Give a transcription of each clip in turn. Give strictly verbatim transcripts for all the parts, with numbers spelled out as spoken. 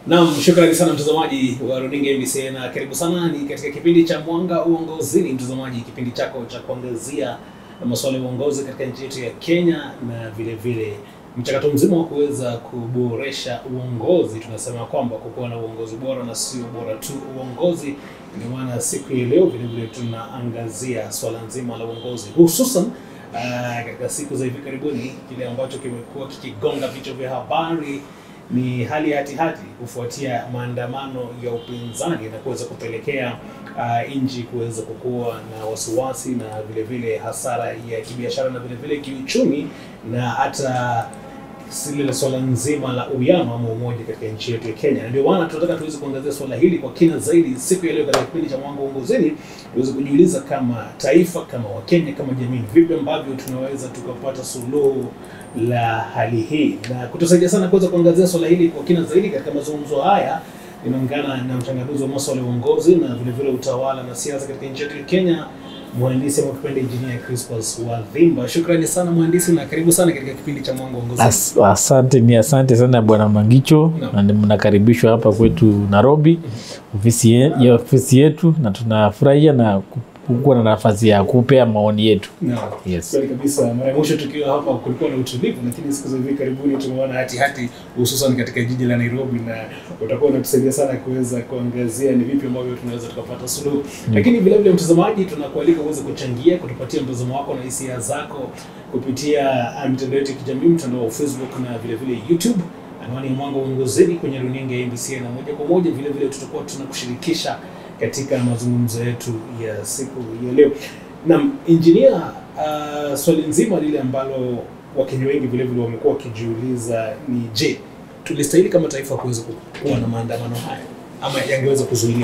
Naam, shukrani sana mtazamaji wa runinga M B C na karibu sana ni katika kipindi cha Mwanga Uongozini, mtazamaji, kipindi chako cha kuangazia masuala ya uongozi katika nchi yetu ya Kenya na vile vile mchakato mzima wa kuweza kuboresha uongozi. Tunasema kwamba kukuwa na uongozi bora na sio bora tu uongozi. Ndio maana siku ya leo vile vile tunaangazia swala nzima la uongozi, hususan uh, katika siku za hivi karibuni kile ambacho kimekuwa kikigonga vichwa vya habari ni hali ya hatihati kufuatia maandamano ya upinzani na kuweza kupelekea uh, nchi kuweza kukua na wasiwasi na vile vile hasara ya kibiashara na vile vile kiuchumi na hata sile swala nzima la uwiano ama umoja katika nchi yetu ya Kenya. Ndio maana tunataka tuweze kuangazia swala hili kwa kina zaidi siku ya leo katika kipindi cha Mwanga Uongozini, tuweze kujiuliza kama taifa, kama Wakenya, kama jamii, vipi ambavyo tunaweza tukapata suluhu la hali hii. Na kutusaidia sana kuweza kuangazia swala hili kwa kina zaidi katika mazungumzo haya inaungana na mchanganuzi wa masuala ya uongozi na vile vile utawala na siasa katika nchi yetu ya Kenya, mhandisi wa kipindi Engineer Crispus wa Dhimba. Shukrani sana mhandisi na karibu sana katika kipindi cha Mwanga Uongozini. As, asante ni asante sana bwana Mangicho, no. Na mnakaribishwa hapa kwetu Nairobi, ofisi ya ofisi yetu, na tunafurahia na kuwa na nafasi ya kupea maoni yetu. No. Yes. Kweli kabisa. Mara mwisho tukiwa hapa kulikuwa na utulivu, lakini siku za hivi karibuni tumeona hati hati hususan katika jiji la Nairobi, na utakuwa unatusaidia sana kuweza kuangazia ni vipi ambavyo tunaweza tukapata suluhu. Mm. Lakini vile vile mtazamaji, tunakualika uweze kuchangia, kutupatia mtazamo wako na hisia zako kupitia mitandao yetu ya kijamii, mtandao wa Facebook na vile vile YouTube. Anwani ya Mwanga Uongozini kwenye runinga ya M B C, na moja kwa moja vile vile tutakuwa tunakushirikisha katika mazungumzo yetu ya siku ya leo. Na engineer, uh, swali nzima lile ambalo Wakenya wengi vile vile wamekuwa wakijiuliza ni je, tulistahili kama taifa kuweza kuwa na maandamano haya ama yangeweza kuzuiliwa?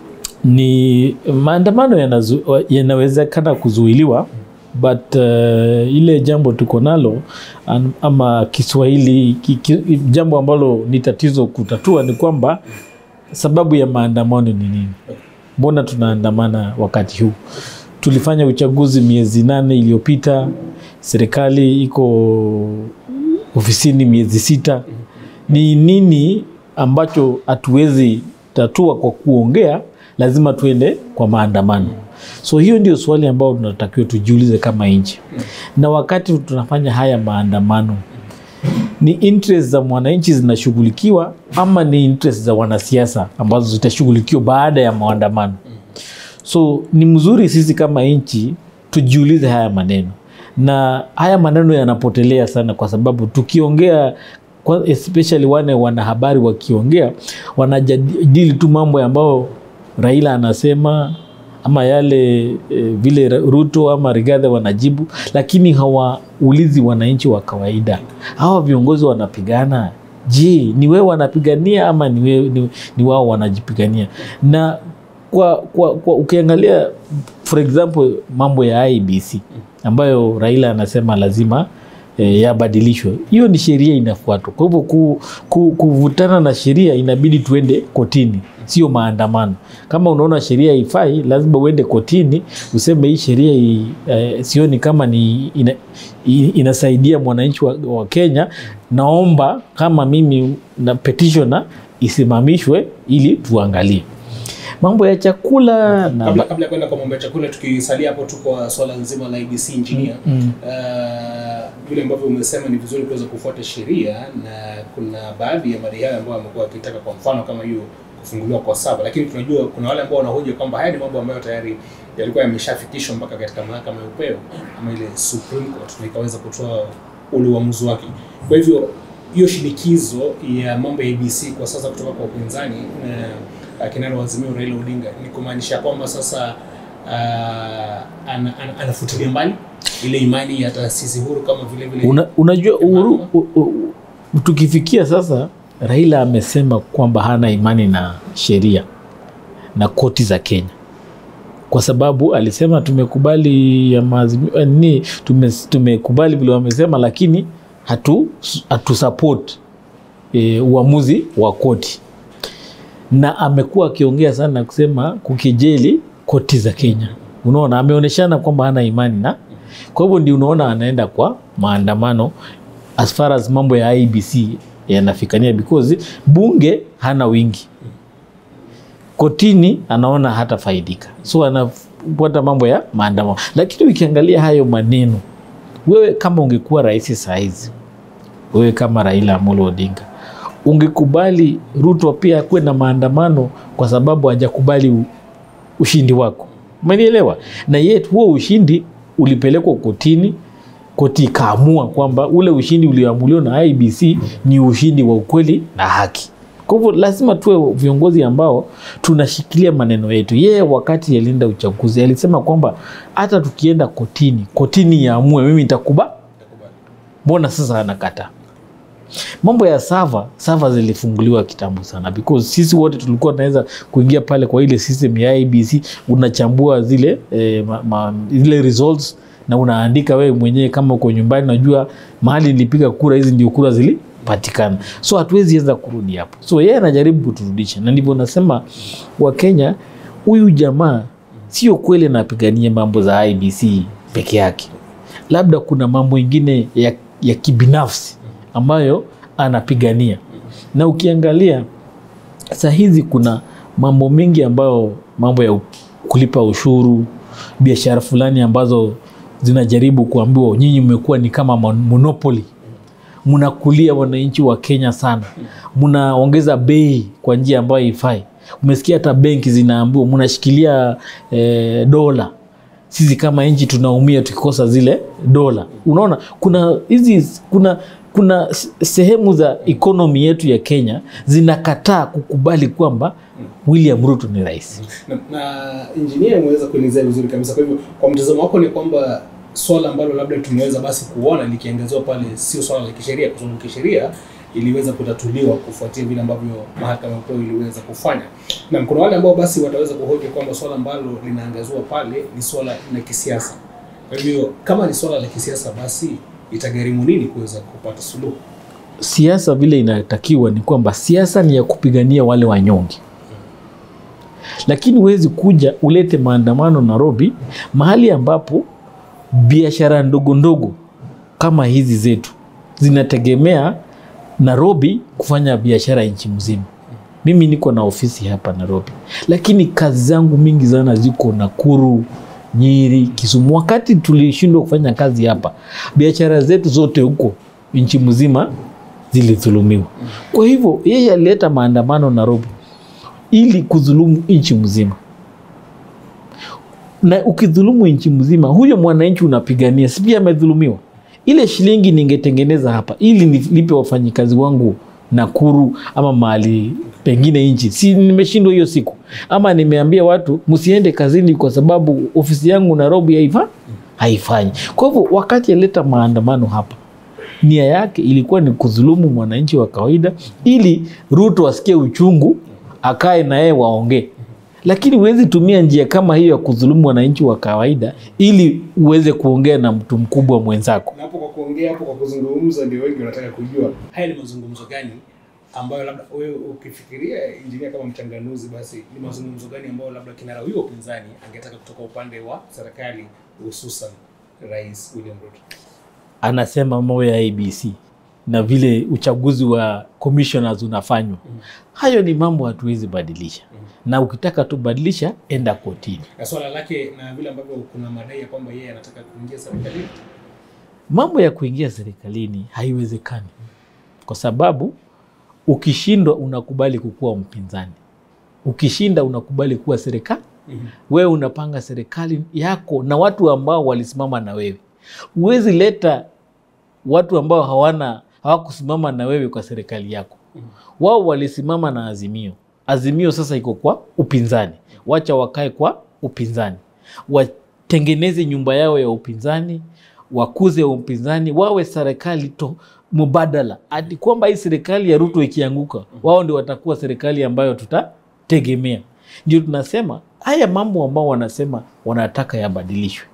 Ni maandamano yanawezekana kuzuiliwa, but uh, ile jambo tuko nalo ama Kiswahili ki, jambo ambalo ni tatizo kutatua ni kwamba sababu ya maandamano ni nini? Mbona tunaandamana wakati huu? Tulifanya uchaguzi miezi nane iliyopita, serikali iko ofisini miezi sita. Ni nini ambacho hatuwezi tatua kwa kuongea? Lazima tuende kwa maandamano. So hiyo ndio swali ambao tunatakiwa tujiulize kama nchi. Na wakati tunafanya haya maandamano, ni interest za mwananchi zinashughulikiwa ama ni interest za wanasiasa ambazo zitashughulikiwa baada ya maandamano? So ni mzuri sisi kama nchi tujiulize haya maneno. Na haya maneno yanapotelea sana kwa sababu tukiongea, especially wane wanahabari wakiongea, wanajadili tu mambo ambao Raila anasema ama yale e, vile Ruto ama Rigathi wanajibu, lakini hawaulizi wananchi wa kawaida. Hawa viongozi wanapigana, je, ni wewe wanapigania ama ni wewe ni, ni wao wanajipigania? Na kwa kwa, kwa ukiangalia for example mambo ya I E B C ambayo Raila anasema lazima e, yabadilishwe, hiyo ni sheria inafuatwa. Kwa hivyo ku, ku, kuvutana na sheria inabidi tuende kotini, sio maandamano. Kama unaona sheria haifai, lazima uende kotini useme hii sheria e, sioni kama ni ina, inasaidia mwananchi wa, wa Kenya, naomba kama mimi na petitioner isimamishwe ili tuangalie. Mambo ya chakula na kabla kabla kwenda kwa mambo ya chakula, tukisalia hapo tu kwa swala nzima la I E B C engineer, mm. uh, vile ambavyo umesema ni vizuri kuweza kufuata sheria, na kuna baadhi ya madai ambayo wamekuwa wakitaka, kwa mfano kama hiyo kufunguliwa kwa saba, lakini tunajua kuna wale ambao wanahoja kwamba haya ni mambo ambayo tayari yalikuwa yameshafikishwa mpaka katika mahakama ya upeo ama ile Supreme Court, na ikaweza kutoa ule uamuzi wake. Kwa hivyo hiyo shinikizo ya mambo ya I E B C kwa sasa kutoka kwa upinzani na kinara wa Azimio Raila Odinga ni kumaanisha kwamba sasa uh, an, an, anafutilia mbali ile imani ya taasisi huru kama vile vile. Una, unajua uhuru, u, u, u, tukifikia sasa Raila amesema kwamba hana imani na sheria na koti za Kenya, kwa sababu alisema tumekubali ya maazimio ni tume, tumekubali vile wamesema, lakini hatu hatu support e, uamuzi wa koti. Na amekuwa akiongea sana kusema kukejeli koti za Kenya. Unaona, ameoneshana kwamba hana imani na, kwa hivyo ndio unaona anaenda kwa maandamano as far as mambo ya I E B C yanafikania because bunge hana wingi, kotini anaona hata faidika, so anafuata mambo ya maandamano. Lakini ukiangalia hayo maneno, wewe kama ungekuwa rais saizi, wewe kama Raila Amolo Odinga, ungekubali Ruto pia kuwe na maandamano kwa sababu hajakubali ushindi wako? Umenielewa? Na yet huo ushindi ulipelekwa kotini, koti kaamua kwamba ule ushindi ulioamuliwa na I B C ni ushindi wa ukweli na haki. Kwa hivyo lazima tuwe viongozi ambao tunashikilia maneno yetu. Yeye wakati yalinda uchaguzi alisema kwamba hata tukienda kotini, kotini yaamue, mimi nitakubali. Mbona sasa anakataa? Mambo ya server, server zilifunguliwa kitambo sana because sisi wote tulikuwa tunaweza kuingia pale kwa ile system ya I B C, unachambua zile eh, ma, ma, zile results na unaandika wewe mwenyewe kama uko nyumbani, unajua mahali nilipiga kura, hizi ndio kura zilipatikana. So hatuwezi anza kurudi hapo. So yeye anajaribu kuturudisha, na ndivyo nasema wa Kenya, huyu jamaa sio kweli anapigania mambo za I B C peke yake. Labda kuna mambo mengine ya, ya kibinafsi ambayo anapigania. Na ukiangalia saa hizi kuna mambo mengi ambayo, mambo ya kulipa ushuru, biashara fulani ambazo zinajaribu kuambiwa nyinyi mmekuwa ni kama monopoly, mnakulia wananchi wa Kenya sana, mnaongeza bei kwa njia ambayo haifai. Umesikia hata benki zinaambiwa mnashikilia eh, dola, sisi kama nchi tunaumia tukikosa zile dola. Unaona kuna hizi kuna kuna sehemu za economy yetu ya Kenya zinakataa kukubali kwamba William Ruto ni rais. Na, na engineer ameweza kuelezea vizuri kabisa. Kwa hivyo kwa mtazamo wako ni kwamba swala ambalo labda tunaweza basi kuona likiangaziwa pale sio swala la kisheria, kwa sababu kisheria iliweza kutatuliwa kufuatia vile ambavyo mahakama kuu iliweza kufanya. Na kuna wale ambao basi wataweza kuhoji kwamba swala ambalo linaangaziwa pale ni swala la kisiasa. Kwa hivyo kama ni swala la kisiasa, basi itagharimu nini kuweza kupata suluhu? Siasa vile inatakiwa ni kwamba siasa ni ya kupigania wale wanyonge. Lakini huwezi kuja ulete maandamano Nairobi, mahali ambapo biashara ndogo ndogo kama hizi zetu zinategemea Nairobi kufanya biashara nchi mzima. Mimi niko na ofisi hapa Nairobi, lakini kazi zangu mingi sana ziko Nakuru, Nyeri, Kisumu. Wakati tulishindwa kufanya kazi hapa, biashara zetu zote huko nchi mzima zilidhulumiwa. Kwa hivyo yeye alileta maandamano Nairobi ili kudhulumu nchi mzima. Na ukidhulumu nchi mzima, huyo mwananchi unapigania si pia amedhulumiwa? Ile shilingi ningetengeneza hapa ili nilipe wafanyikazi wangu Nakuru ama mahali pengine nchi, si nimeshindwa hiyo siku? Ama nimeambia watu msiende kazini kwa sababu ofisi yangu Nairobi haifa haifanyi. Kwa hivyo wakati aleta maandamano hapa, nia yake ilikuwa ni kudhulumu mwananchi wa kawaida ili Ruto asikie uchungu, akae na yeye waongee. Lakini huwezi tumia njia kama hiyo ya kudhulumu wananchi wa kawaida ili uweze kuongea na mtu mkubwa mwenzako. Na hapo kwa kuongea, hapo kwa kuzungumza, ndio wengi wanataka kujua haya ni mazungumzo gani ambayo labda wewe ukifikiria engineer kama mchanganuzi, basi ni mazungumzo gani ambayo labda kinara huyo upinzani angetaka kutoka upande wa serikali, hususan Rais William Ruto? Anasema mambo ya I B C na vile uchaguzi wa commissioners unafanywa. Mm. Hayo ni mambo hatuwezi badilisha. Mm. Na ukitaka tubadilisha, enda kotini. Na swala lake na vile ambavyo kuna madai ya kwamba yeye anataka kuingia serikalini. Mambo ya kuingia serikalini haiwezekani. Kwa sababu ukishindwa unakubali kukuwa mpinzani. Ukishinda unakubali kuwa serikali. Mm -hmm. Wewe unapanga serikali yako na watu ambao walisimama na wewe. Huwezi leta watu ambao hawana hawakusimama na wewe kwa serikali yako. Mm -hmm. Wao walisimama na Azimio. Azimio sasa iko kwa upinzani. Wacha wakae kwa upinzani. Watengeneze nyumba yao ya upinzani, wakuze upinzani, wawe serikali to mubadala. Hadi kwamba hii serikali ya Ruto ikianguka, wao ndio watakuwa serikali ambayo tutategemea. Ndio tunasema haya mambo ambao wanasema wanataka yabadilishwe,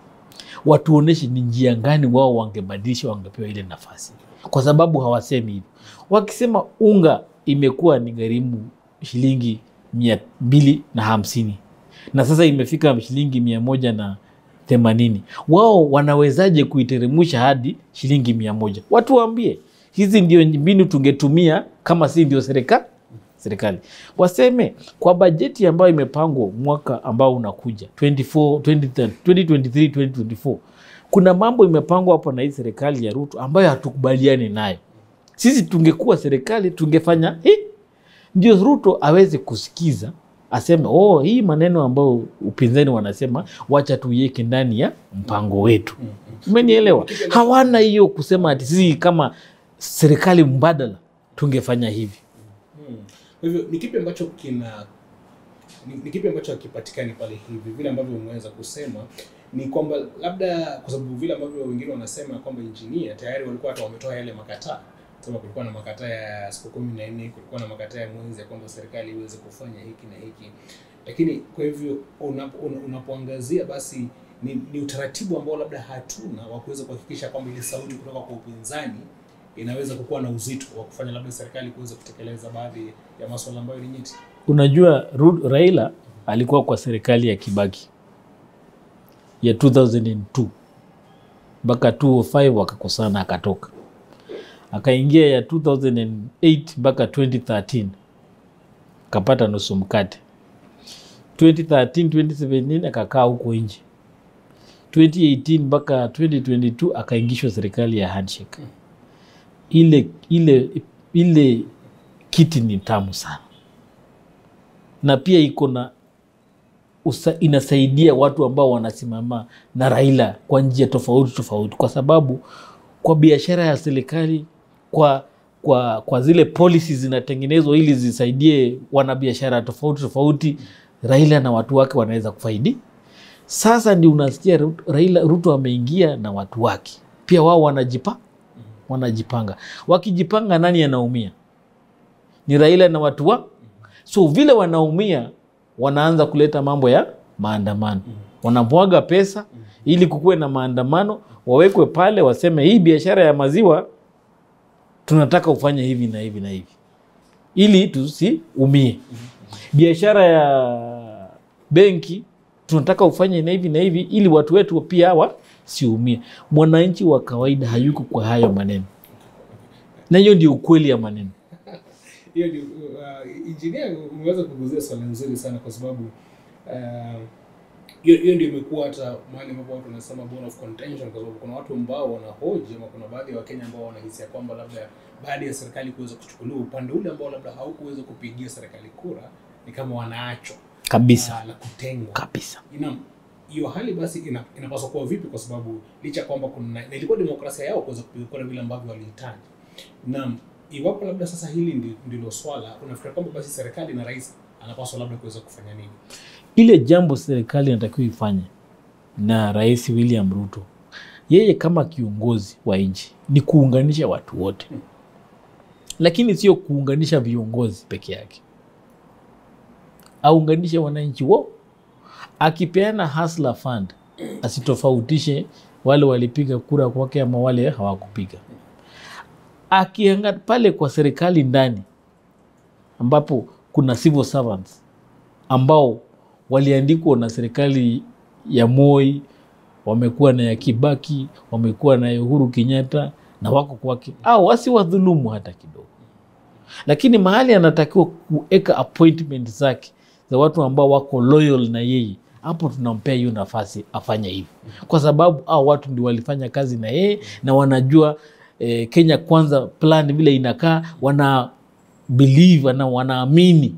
watuoneshe ni njia gani wao wangebadilisha, wangepewa ile nafasi. Kwa sababu hawasemi hivyo. Wakisema unga imekuwa ni gharimu shilingi mia mbili na hamsini na sasa imefika shilingi mia moja na themanini, wao wanawezaje kuiteremusha hadi shilingi mia moja? Watu waambie. Hizi ndio mbinu tungetumia kama si ndio serikali. Serikali waseme kwa bajeti ambayo imepangwa mwaka ambao unakuja twenty twenty-three twenty twenty-four, kuna mambo imepangwa hapo na hii serikali ya Ruto ambayo hatukubaliani nayo. Sisi tungekuwa serikali tungefanya hii, ndio Ruto aweze kusikiza, aseme oh, hii maneno ambayo upinzani wanasema wacha tuiweke ndani ya mpango wetu. Umenielewa? Hawana hiyo kusema ati sisi kama serikali mbadala tungefanya hivi. Kwa hivyo ni kipi ambacho kina ni, ni kipi ambacho hakipatikani pale hivi? Vile ambavyo umeweza kusema ni kwamba labda kwa sababu vile ambavyo wengine wanasema kwamba engineer tayari walikuwa hata wametoa yale makataa. Sema kulikuwa na makataa ya siku kumi na nne, kulikuwa na makataa ya mwezi ya kwamba serikali iweze kufanya hiki na hiki. Lakini kwa hivyo unapo, unapoangazia basi ni, ni utaratibu ambao labda hatuna wa kuweza kuhakikisha kwamba ile sauti kutoka kwa upinzani inaweza kukuwa na uzito wa kufanya labda serikali kuweza kutekeleza baadhi ya masuala ambayo ni nyeti. Unajua Raila alikuwa kwa serikali ya Kibaki ya two thousand two mpaka two thousand five wakakosana akatoka. Akaingia ya two thousand eight mpaka twenty thirteen kapata nusu mkate. twenty thirteen twenty seventeen akakaa huko nje. twenty eighteen mpaka twenty twenty-two akaingishwa serikali ya handshake. Ile ile ile kiti ni tamu sana. Na pia iko na inasaidia watu ambao wanasimama na Raila kwa njia tofauti tofauti, kwa sababu kwa biashara ya serikali, kwa kwa kwa zile policies zinatengenezwa ili zisaidie wanabiashara tofauti tofauti, Raila na watu wake wanaweza kufaidi. Sasa ndio unasikia Raila Ruto ameingia na watu wake. Pia wao wanajipa wanajipanga. Wakijipanga nani anaumia? Ni Raila na watu wa. So vile wanaumia wanaanza kuleta mambo ya maandamano. Wanamwaga pesa ili kukuwe na maandamano, wawekwe pale waseme hii biashara ya maziwa tunataka ufanye hivi na hivi na hivi, ili tusiumie. Biashara ya benki tunataka ufanye na hivi na hivi ili watu wetu pia wasiumie. Mwananchi wa kawaida hayuko kwa hayo maneno. Na hiyo ndio ukweli ya maneno. Hiyo ndio uh, engineer umeweza kuguzia swali nzuri sana, kwa sababu hiyo uh, hiyo ndio imekuwa hata mahali ambapo watu wanasema bone of contention, kwa sababu kuna watu ambao wanahoji ama kuna baadhi ya Wakenya ambao wanahisi kwamba labda baada ya serikali kuweza kuchukuliwa upande ule ambao labda haukuweza kupigia serikali kura ni kama wanaachwa kabisa na kutengwa kabisa. Ina hiyo hali basi ina, inapaswa kuwa vipi, kwa sababu licha kwamba kuna ilikuwa demokrasia yao kuweza kupiga kura vile ambavyo walihitaji. Na iwapo labda sasa hili ndilo swala, unafikiri kwamba basi serikali na rais anapaswa labda kuweza kufanya nini? Ile jambo serikali inatakiwa ifanye na Rais William Ruto, yeye kama kiongozi wa nchi, ni kuunganisha watu wote. Hmm. Lakini sio kuunganisha viongozi peke yake. Aunganishe wananchi wao. Akipeana hustler fund, asitofautishe wale walipiga kura kwake ama wale hawakupiga. Akianga pale kwa serikali ndani ambapo kuna civil servants ambao waliandikwa na serikali ya Moi, wamekuwa na ya Kibaki, wamekuwa na Uhuru Kenyatta na wako kwake, au wasiwadhulumu hata kidogo. Lakini mahali anatakiwa kuweka appointment zake za watu ambao wako loyal na yeye, hapo tunampea hiyo nafasi afanye hivyo, kwa sababu hao watu ndio walifanya kazi na yeye na wanajua eh, Kenya Kwanza plan vile inakaa, wana believe na wanaamini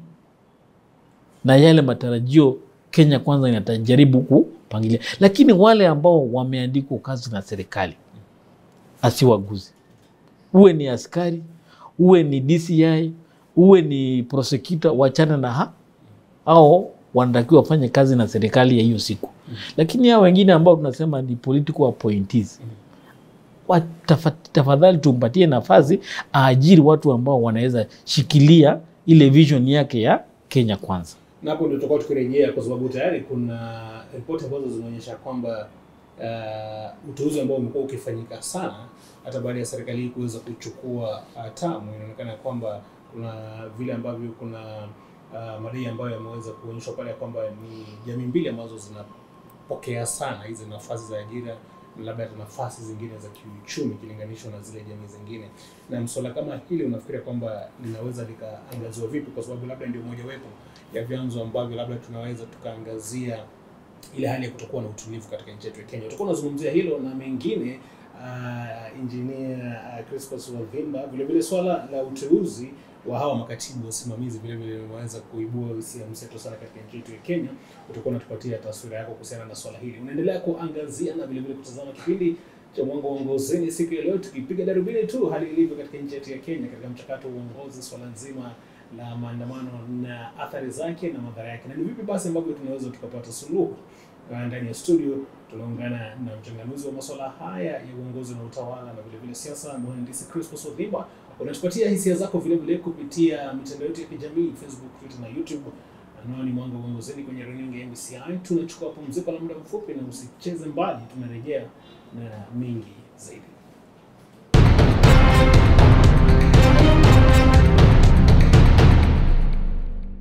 na yale matarajio Kenya Kwanza inatajaribu kupangilia. Lakini wale ambao wameandikwa kazi na serikali asiwaguze. Uwe ni askari, uwe ni D C I, uwe ni prosecutor, wachana na ha au wanatakiwa wafanye kazi na serikali ya hiyo siku. Mm. Lakini hao wengine ambao tunasema ni political appointees, mm. tafadhali tumpatie nafasi aajiri watu ambao wanaweza shikilia ile vision yake ya Kenya Kwanza. Na hapo ndio tutakuwa tukirejea, kwa sababu tayari kuna ripoti ambazo zinaonyesha kwamba uh, uteuzi ambao umekuwa ukifanyika sana hata baada ya serikali hii kuweza kuchukua hatamu, inaonekana kwamba kuna vile ambavyo kuna Uh, madai ambayo yameweza kuonyeshwa pale kwamba ni jamii mbili ambazo zinapokea sana hizi nafasi za ajira, labda nafasi zingine za kiuchumi kilinganishwa na zile jamii zingine. Na masuala kama hili unafikiria kwamba linaweza likaangaziwa vipi, kwa sababu labda ndio moja wapo ya vyanzo ambavyo labda tunaweza tukaangazia ile hali ya kutokuwa na utulivu katika nchi yetu ya Kenya. Tutakuwa tunazungumzia hilo na mengine. Uh, engineer uh, Crispus vile vile swala la uteuzi wa hawa makatibu wasimamizi vile vile wameweza kuibua hisia mseto sana katika nchi yetu ya Kenya. Utakuwa unatupatia taswira yako kuhusiana na swala hili. Unaendelea kuangazia na vile vile kutazama kipindi cha Mwanga Uongozini siku ya leo, tukipiga darubini tu hali ilivyo katika nchi yetu ya Kenya katika mchakato wa uongozi, swala nzima la maandamano na athari zake na madhara yake, na ni vipi basi ambavyo tunaweza tukapata suluhu. Ndani ya studio tunaungana na mchanganuzi wa masuala haya ya uongozi na utawala na vile vile siasa, mhandisi Crispus. Unatupatia hisia zako vile vile kupitia mitandao yetu ya kijamii Facebook, Twitter na YouTube. Anwani Mwanga Uongozini kwenye runinga ya M C I. Tunachukua pumziko la muda mfupi na usicheze mbali, tunarejea na mengi zaidi.